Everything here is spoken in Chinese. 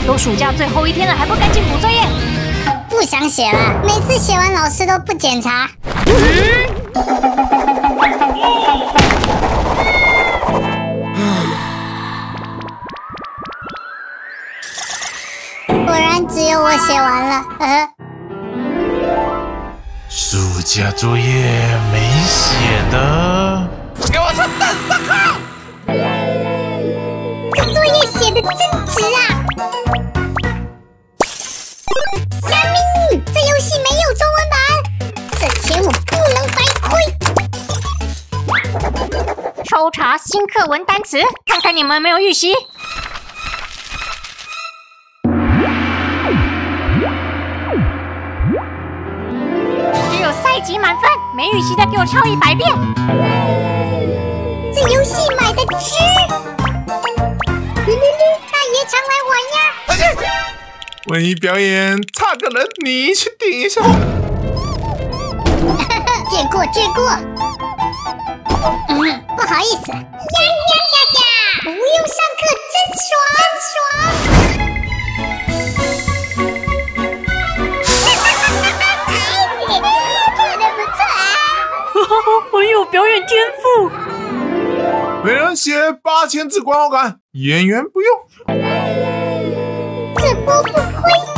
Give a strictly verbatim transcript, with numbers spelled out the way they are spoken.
都暑假最后一天了，还不赶紧补作业？ 不想写了，每次写完老师都不检查。 嗯。 果然只有我写完了。呃， 暑假作业没写的，给我上等上课！ 这作业写的真值啊！虾米，这游戏没有中文版，这钱我不能白亏。 抽查新课文单词，看看你们有没有预习。只有赛级满分，没预习的给我抄一百遍。 这游戏买的值。噜噜噜，大爷常来玩呀！ 文艺表演差个人，你去顶一下。 借过借过。嗯，不好意思。呀呀呀呀！不用上课真爽真爽！跳得不错啊！ 很有表演天赋。 没人写八千字观后感，演员不用。 这波不亏。